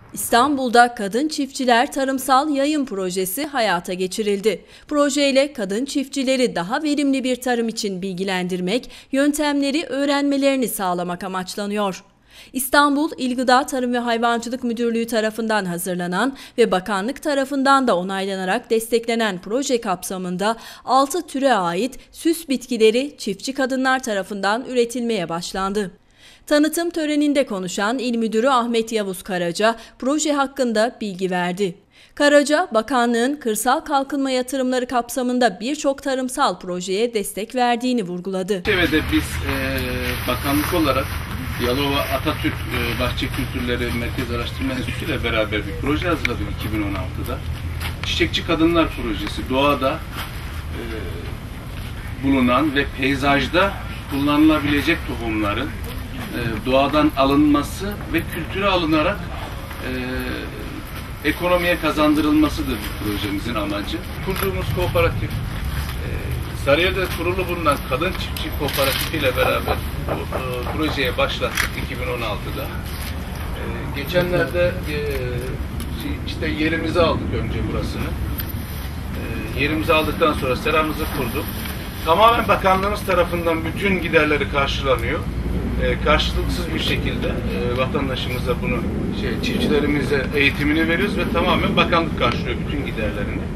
İstanbul'da Kadın Çiftçiler Tarımsal Yayın Projesi hayata geçirildi. Projeyle kadın çiftçileri daha verimli bir tarım için bilgilendirmek, yöntemleri öğrenmelerini sağlamak amaçlanıyor. İstanbul İl Gıda Tarım ve Hayvancılık Müdürlüğü tarafından hazırlanan ve bakanlık tarafından da onaylanarak desteklenen proje kapsamında 6 türe ait süs bitkileri çiftçi kadınlar tarafından üretilmeye başlandı. Tanıtım töreninde konuşan İl Müdürü Ahmet Yavuz Karaca, proje hakkında bilgi verdi. Karaca, bakanlığın kırsal kalkınma yatırımları kapsamında birçok tarımsal projeye destek verdiğini vurguladı. Evet, biz bakanlık olarak Yalova Atatürk Bahçe Kültürleri Merkez Araştırma Enstitüsü ile beraber bir proje hazırladık 2016'da. Çiçekçi Kadınlar Projesi, doğada bulunan ve peyzajda kullanılabilecek tohumların doğadan alınması ve kültüre alınarak ekonomiye kazandırılmasıdır bu projemizin amacı. Kurduğumuz kooperatif, Sarıyer'de kurulu bulunan Kadın Çiftçi Kooperatifi ile beraber bu projeye başlattık 2016'da. Geçenlerde işte yerimizi aldık önce burasını. Yerimizi aldıktan sonra seramızı kurduk. Tamamen bakanlığımız tarafından bütün giderleri karşılanıyor. Karşılıksız bir şekilde vatandaşımıza bunu çiftçilerimize eğitimini veriyoruz ve tamamen bakanlık karşılıyor bütün giderlerini.